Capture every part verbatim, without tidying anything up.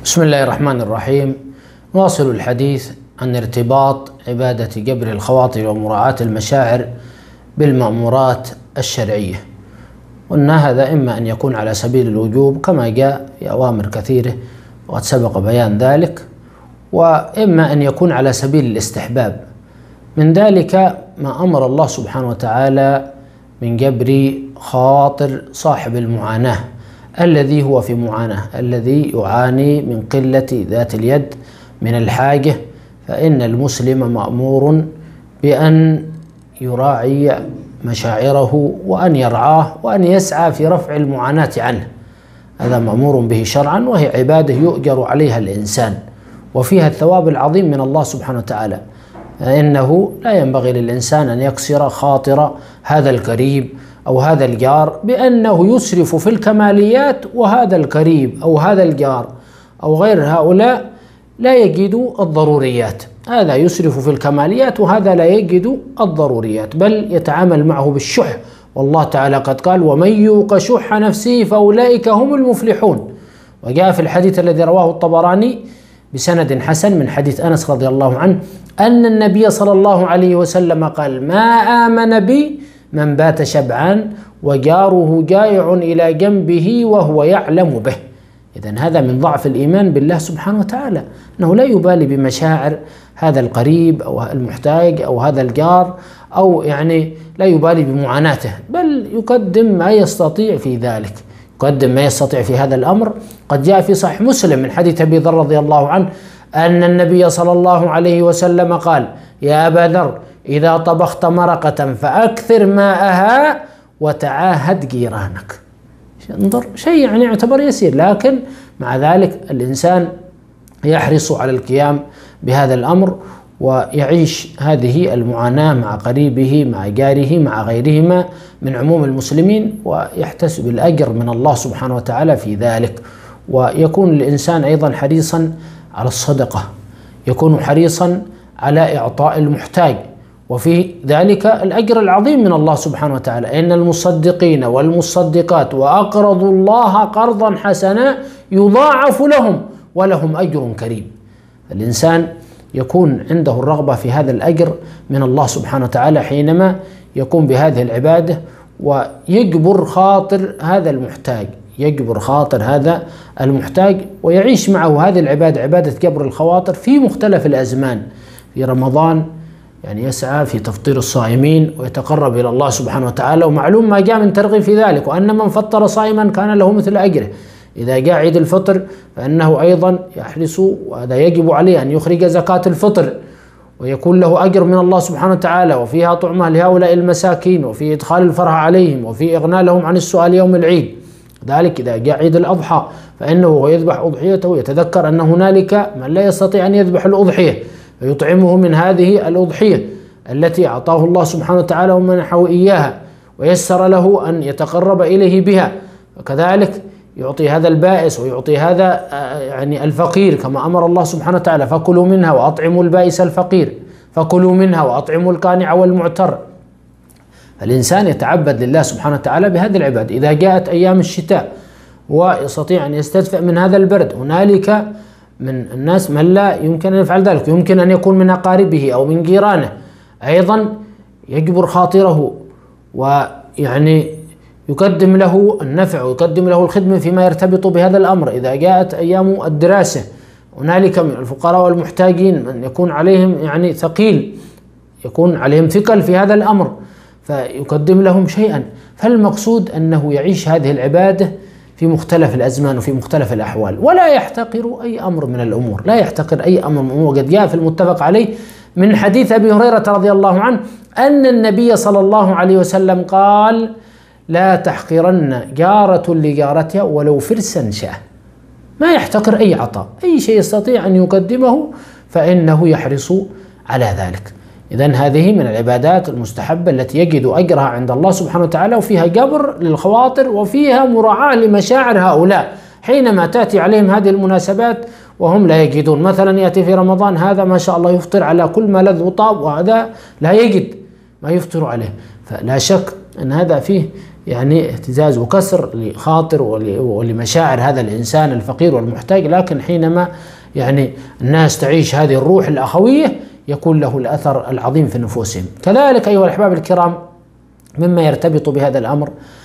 بسم الله الرحمن الرحيم. نواصل الحديث عن ارتباط عبادة جبر الخواطر ومراعاة المشاعر بالمأمورات الشرعية. قلنا هذا إما أن يكون على سبيل الوجوب كما جاء في أوامر كثيرة وقد سبق بيان ذلك، وإما أن يكون على سبيل الاستحباب. من ذلك ما أمر الله سبحانه وتعالى من جبر خاطر صاحب المعاناة الذي هو في معاناة، الذي يعاني من قلة ذات اليد من الحاجة، فإن المسلم مأمور بأن يراعي مشاعره وأن يرعاه وأن يسعى في رفع المعاناة عنه. هذا مأمور به شرعا، وهي عبادة يؤجر عليها الإنسان وفيها الثواب العظيم من الله سبحانه وتعالى. فإنه لا ينبغي للإنسان أن يكسر خاطر هذا القريب أو هذا الجار بأنه يسرف في الكماليات، وهذا القريب أو هذا الجار أو غير هؤلاء لا يجد الضروريات. هذا يسرف في الكماليات وهذا لا يجد الضروريات، بل يتعامل معه بالشح. والله تعالى قد قال: ومن يوق شح نفسه فأولئك هم المفلحون. وجاء في الحديث الذي رواه الطبراني بسند حسن من حديث أنس رضي الله عنه أن النبي صلى الله عليه وسلم قال: ما آمن بي من بات شبعان وجاره جائع إلى جنبه وهو يعلم به. إذن هذا من ضعف الإيمان بالله سبحانه وتعالى، أنه لا يبالي بمشاعر هذا القريب أو المحتاج أو هذا الجار، أو يعني لا يبالي بمعاناته، بل يقدم ما يستطيع في ذلك، يقدم ما يستطيع في هذا الأمر. قد جاء في صحيح مسلم من حديث أبي ذر رضي الله عنه أن النبي صلى الله عليه وسلم قال: يا أبا ذر إذا طبخت مرقة فأكثر ماءها وتعاهد جيرانك. انظر، شيء يعني يعتبر يسير، لكن مع ذلك الإنسان يحرص على القيام بهذا الأمر ويعيش هذه المعاناة مع قريبه مع جاره مع غيرهما من عموم المسلمين، ويحتسب الأجر من الله سبحانه وتعالى في ذلك. ويكون الإنسان أيضا حريصا على الصدقة، يكون حريصا على إعطاء المحتاج، وفي ذلك الأجر العظيم من الله سبحانه وتعالى: إن المصدقين والمصدقات وأقرضوا الله قرضا حسنا يضاعف لهم ولهم أجر كريم. الإنسان يكون عنده الرغبة في هذا الأجر من الله سبحانه وتعالى حينما يقوم بهذه العبادة ويجبر خاطر هذا المحتاج، يجبر خاطر هذا المحتاج ويعيش معه هذه العبادة، عبادة جبر الخواطر في مختلف الأزمان. في رمضان يعني يسعى في تفطير الصائمين ويتقرب إلى الله سبحانه وتعالى، ومعلوم ما جاء من ترغيب في ذلك، وأن من فطر صائما كان له مثل أجره. إذا جاء عيد الفطر فإنه أيضا يحرص، وهذا يجب عليه أن يخرج زكاة الفطر ويكون له أجر من الله سبحانه وتعالى، وفيها طعمة لهؤلاء المساكين، وفي إدخال الفرح عليهم، وفي إغناء لهم عن السؤال يوم العيد. ذلك إذا جاء عيد الأضحى فإنه يذبح أضحيته يتذكر أن هنالك من لا يستطيع أن يذبح الأضحية فيطعمه من هذه الأضحية التي أعطاه الله سبحانه وتعالى ومنحه إياها، ويسر له أن يتقرب إليه بها. وكذلك يعطي هذا البائس ويعطي هذا يعني الفقير، كما أمر الله سبحانه وتعالى: فكلوا منها وأطعموا البائس الفقير، فكلوا منها وأطعموا القانع والمعتر. الإنسان يتعبد لله سبحانه وتعالى بهذه العبادة. إذا جاءت أيام الشتاء ويستطيع أن يستدفئ من هذا البرد، هنالك من الناس من لا يمكن أن يفعل ذلك، يمكن أن يكون من أقاربه أو من جيرانه، أيضا يجبر خاطره ويعني يقدم له النفع ويقدم له الخدمة فيما يرتبط بهذا الأمر. إذا جاءت أيام الدراسة هنالك من الفقراء والمحتاجين من يكون عليهم يعني ثقيل، يكون عليهم ثقل في هذا الأمر، فيقدم لهم شيئا. فالمقصود أنه يعيش هذه العبادة في مختلف الأزمان وفي مختلف الأحوال، ولا يحتقر أي أمر من الأمور، لا يحتقر أي أمر من الأمور. قد جاء في المتفق عليه من حديث أبي هريرة رضي الله عنه أن النبي صلى الله عليه وسلم قال: لا تحقرن جارة لجارتها ولو فرسا شاة. ما يحتقر أي عطاء، أي شيء يستطيع أن يقدمه فإنه يحرص على ذلك. إذن هذه من العبادات المستحبة التي يجد أجرها عند الله سبحانه وتعالى، وفيها جبر للخواطر وفيها مراعاة لمشاعر هؤلاء حينما تأتي عليهم هذه المناسبات وهم لا يجدون. مثلا يأتي في رمضان هذا ما شاء الله يفطر على كل ما لذ وطاب، وهذا لا يجد ما يفطر عليه، فلا شك أن هذا فيه يعني اهتزاز وكسر لخاطر ولمشاعر هذا الإنسان الفقير والمحتاج، لكن حينما يعني الناس تعيش هذه الروح الأخوية يكون له الأثر العظيم في نفوسهم. كذلك أيها الأحباب الكرام، مما يرتبط بهذا الأمر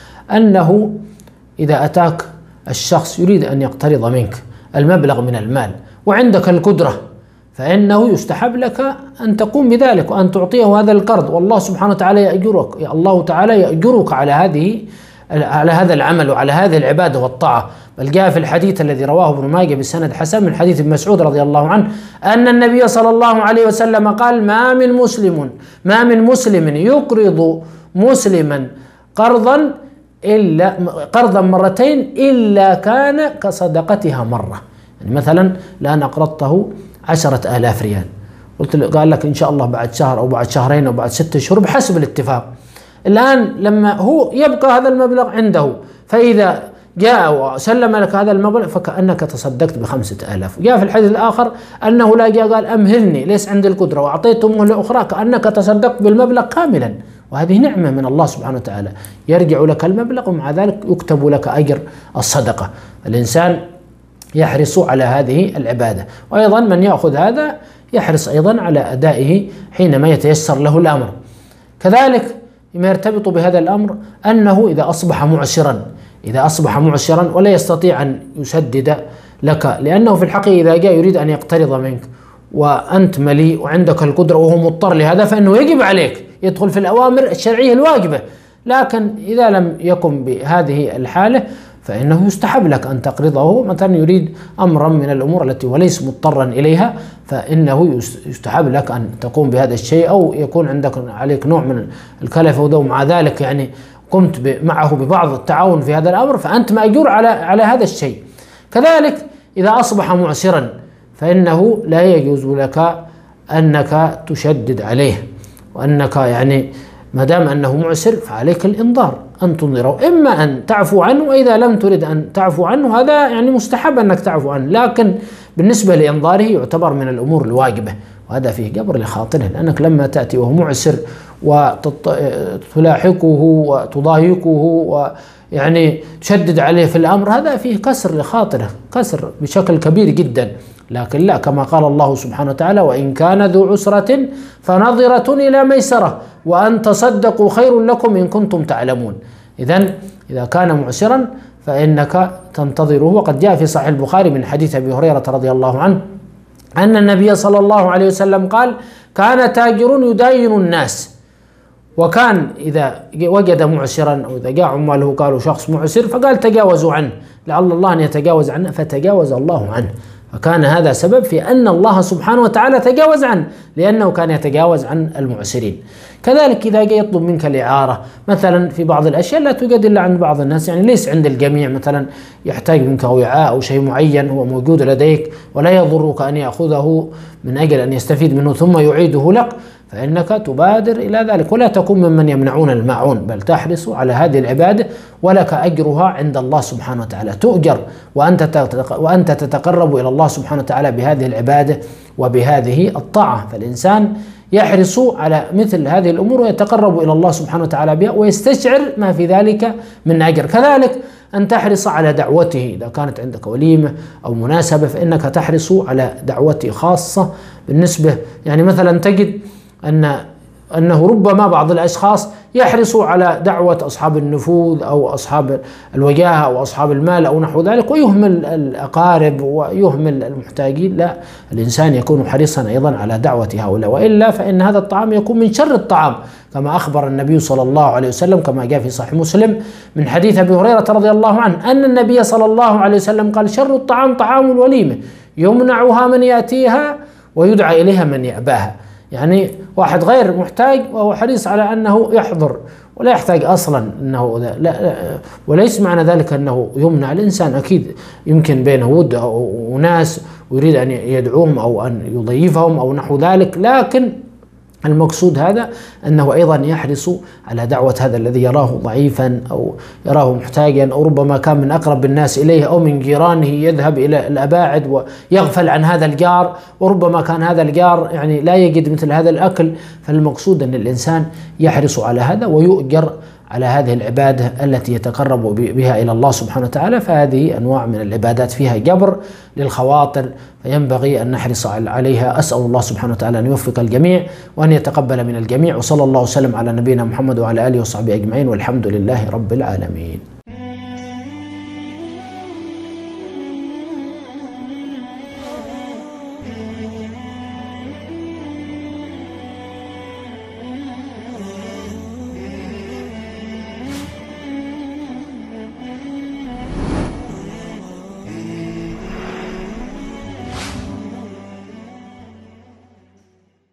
أنه إذا أتاك الشخص يريد أن يقترض منك المبلغ من المال وعندك القدرة، فإنه يستحب لك أن تقوم بذلك وأن تعطيه هذا القرض، والله سبحانه وتعالى يأجرك، يا الله تعالى يأجرك على هذه على هذا العمل وعلى هذه العبادة والطاعة. بل جاء في الحديث الذي رواه ابن ماجه بسند حسن من حديث ابن مسعود رضي الله عنه أن النبي صلى الله عليه وسلم قال: ما من مسلم ما من مسلم يقرض مسلما قرضا إلا قرضا مرتين إلا كان كصدقتها مرة. يعني مثلا الآن أقرضته عشرة آلاف ريال، قلت له قال لك إن شاء الله بعد شهر أو بعد شهرين أو بعد ستة شهور بحسب الاتفاق. الآن لما هو يبقى هذا المبلغ عنده، فإذا جاء وسلم لك هذا المبلغ فكأنك تصدقت بخمسة آلاف. جاء في الحديث الآخر أنه لا جاء قال أمهلني ليس عندي القدرة وأعطيته مهلة أخرى كأنك تصدقت بالمبلغ كاملا، وهذه نعمة من الله سبحانه وتعالى، يرجع لك المبلغ ومع ذلك يكتب لك أجر الصدقة. الإنسان يحرص على هذه العبادة، وأيضا من يأخذ هذا يحرص أيضا على أدائه حينما يتيسر له الأمر. كذلك ما يرتبط بهذا الأمر أنه إذا أصبح معسرا إذا أصبح معسرا ولا يستطيع أن يسدد لك، لأنه في الحقيقة إذا جاء يريد أن يقترض منك وأنت مليء وعندك القدرة وهو مضطر لهذا، فإنه يجب عليك يدخل في الأوامر الشرعية الواجبة. لكن إذا لم يكن بهذه الحالة فإنه يستحب لك أن تقرضه، مثلا يريد أمرا من الأمور التي وليس مضطرا إليها، فإنه يستحب لك أن تقوم بهذا الشيء، أو يكون عندك عليك نوع من الكلفة ومع ذلك يعني قمت معه ببعض التعاون في هذا الأمر، فأنت مأجور على على هذا الشيء. كذلك إذا أصبح معسرا فإنه لا يجوز لك أنك تشدد عليه، وأنك يعني ما دام أنه معسر فعليك الإنذار، أن تنذره، إما أن تعفو عنه، وإذا لم ترد أن تعفو عنه هذا يعني مستحب أنك تعفو عنه، لكن بالنسبة لإنذاره يعتبر من الأمور الواجبة، وهذا فيه جبر لخاطره، لأنك لما تأتي وهو معسر وتلاحقه وتضايقه ويعني تشدد عليه في الأمر، هذا فيه كسر لخاطره، كسر بشكل كبير جدا. لكن لا، كما قال الله سبحانه وتعالى: وإن كان ذو عسرة فنظرة إلى ميسرة وأن تصدقوا خير لكم إن كنتم تعلمون. إذن إذا كان معسرا فإنك تنتظره. وقد جاء في صحيح البخاري من حديث أبي هريرة رضي الله عنه أن النبي صلى الله عليه وسلم قال: كان تاجر يداين الناس، وكان إذا وجد معسرا أو إذا جاء عماله قالوا شخص معسر فقال تجاوزوا عنه لعل الله أن يتجاوز عنه، فتجاوز الله عنه، فكان هذا سبب في أن الله سبحانه وتعالى تجاوز عنه، لأنه كان يتجاوز عن المعسرين. كذلك إذا جاء يطلب منك الإعارة مثلا في بعض الأشياء لا توجد إلا عند بعض الناس، يعني ليس عند الجميع، مثلا يحتاج منك وعاء أو شيء معين هو موجود لديك ولا يضرك أن يأخذه من أجل أن يستفيد منه ثم يعيده لك، فإنك تبادر إلى ذلك، ولا تكون ممن يمنعون الماعون، بل تحرص على هذه العبادة ولك أجرها عند الله سبحانه وتعالى، تؤجر وأنت وأنت تتقرب إلى الله سبحانه وتعالى بهذه العبادة وبهذه الطاعة. فالإنسان يحرص على مثل هذه الأمور ويتقرب إلى الله سبحانه وتعالى بها ويستشعر ما في ذلك من أجر. كذلك أن تحرص على دعوته، إذا كانت عندك وليمة أو مناسبة فإنك تحرص على دعوته خاصة. بالنسبة يعني مثلا تجد أن أنه ربما بعض الأشخاص يحرصوا على دعوة أصحاب النفوذ أو أصحاب الوجاهة أو أصحاب المال أو نحو ذلك ويهمل الأقارب ويهمل المحتاجين. لا، الإنسان يكون حريصا أيضا على دعوة هؤلاء، وإلا فإن هذا الطعام يكون من شر الطعام، كما أخبر النبي صلى الله عليه وسلم كما جاء في صحيح مسلم من حديث أبي هريرة رضي الله عنه أن النبي صلى الله عليه وسلم قال: شر الطعام طعام الوليمة يمنعها من يأتيها ويدعى إليها من يأباها. يعني واحد غير محتاج وهو حريص على أنه يحضر ولا يحتاج أصلا أنه لا, لا وليس معنى ذلك أنه يمنع. الإنسان أكيد يمكن بينه ود وناس ويريد أن يدعوهم أو أن يضيفهم أو نحو ذلك، لكن المقصود هذا أنه أيضا يحرص على دعوة هذا الذي يراه ضعيفا أو يراه محتاجا أو ربما كان من أقرب الناس إليه أو من جيرانه، يذهب إلى الأباعد ويغفل عن هذا الجار، وربما كان هذا الجار يعني لا يجد مثل هذا الأكل. فالمقصود أن الإنسان يحرص على هذا ويؤجر على هذه العبادة التي يتقرب بها إلى الله سبحانه وتعالى، فهذه أنواع من العبادات فيها جبر للخواطر، فينبغي أن نحرص عليها. أسأل الله سبحانه وتعالى أن يوفق الجميع وأن يتقبل من الجميع، وصلى الله وسلم على نبينا محمد وعلى آله وصحبه أجمعين، والحمد لله رب العالمين.